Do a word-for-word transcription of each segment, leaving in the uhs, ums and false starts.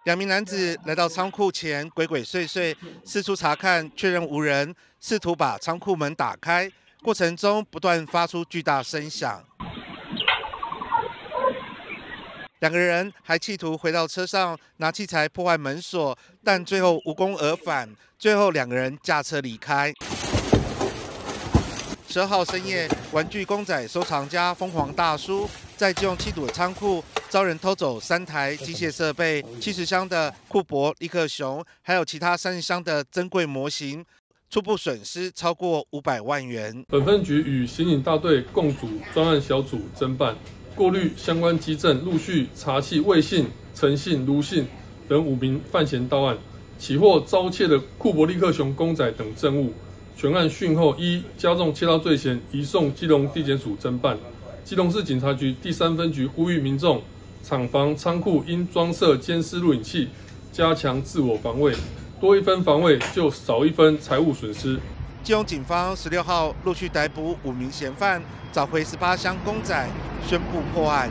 两名男子来到仓库前，鬼鬼祟祟，四处查看，确认无人，试图把仓库门打开，过程中不断发出巨大声响。两个人还企图回到车上拿器材破坏门锁，但最后无功而返。最后两个人驾车离开。十二号深夜，玩具公仔收藏家疯狂大叔在基隆七堵的仓库遭人偷走三台机械设备、七十箱的库珀利克熊，还有其他三十箱的珍贵模型，初步损失超过五百万元。 本分局与刑警大队共组专案小组侦办，过滤相关基证，陆续查缉魏姓、陈姓、卢姓等五名犯嫌到案，起获遭窃的库珀利克熊公仔等证物。全案讯后，依加重窃盗罪嫌，移送基隆地检署侦办。基隆市警察局第三分局呼吁民众，厂房、仓库应装设监视录影器，加强自我防卫。多一分防卫，就少一分财物损失。 基隆警方十六号陆续逮捕五名嫌犯，找回十八箱公仔，宣布破案。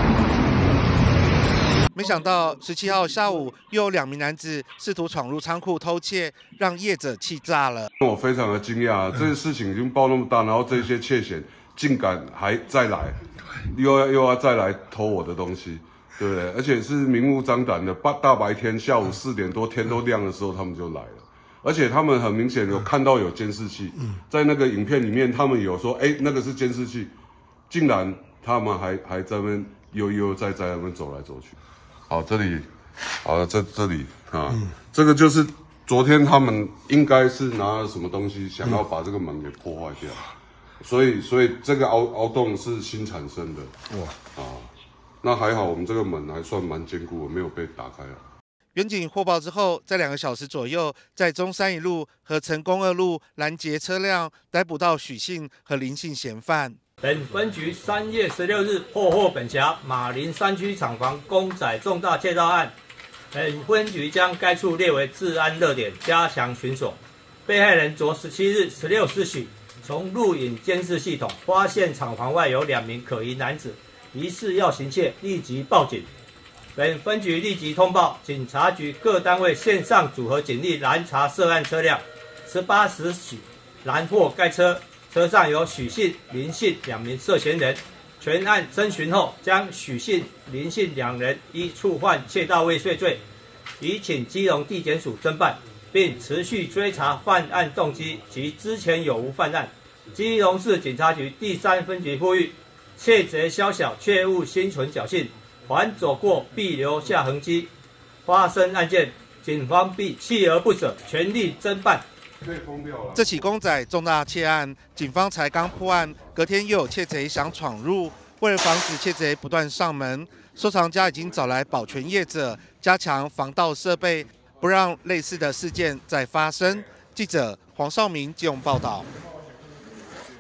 没想到十七号下午，又有两名男子试图闯入仓库偷窃，让业者气炸了。 我非常的惊讶，这件事情已经爆那么大，然后这些窃嫌竟敢还再来，又要又要再来偷我的东西，对不对？而且是明目张胆的，大白天下午四点多天都亮的时候，他们就来了。而且他们很明显有看到有监视器，在那个影片里面，他们有说，哎，那个是监视器，竟然他们还还在那边悠悠哉哉在那边走来走去。好，这里，好，这这里啊，嗯、这个就是昨天他们应该是拿了什么东西，想要把这个门给破坏掉，嗯、所以所以这个凹凹洞是新产生的。哇啊，那还好，我们这个门还算蛮坚固的，没有被打开啊。 远警获报之后，在两个小时左右，在中山一路和成功二路拦截车辆，逮捕到许姓和林姓嫌犯。 本分局三月十六日破获本辖马林山区厂房公仔重大窃盗案，本分局将该处列为治安热点，加强巡锁。被害人昨十七日十六时许，从录影监视系统发现厂房外有两名可疑男子，疑似要行窃，立即报警。本分局立即通报警察局各单位线上组合警力拦查涉案车辆，十八时许拦获该车。车上有许姓、林姓两名涉嫌人，全案侦讯后，将许姓、林姓两人依触犯窃盗未遂罪，移请基隆地检署侦办，并持续追查犯案动机及之前有无犯案。基隆市警察局第三分局呼吁：窃贼宵小，切勿心存侥幸，凡走过必留下痕迹。发生案件，警方必锲而不舍，全力侦办。 这起公仔重大窃案，警方才刚破案，隔天又有窃贼想闯入。为了防止窃贼不断上门，收藏家已经找来保全业者，加强防盗设备，不让类似的事件再发生。记者黄少明基隆报道。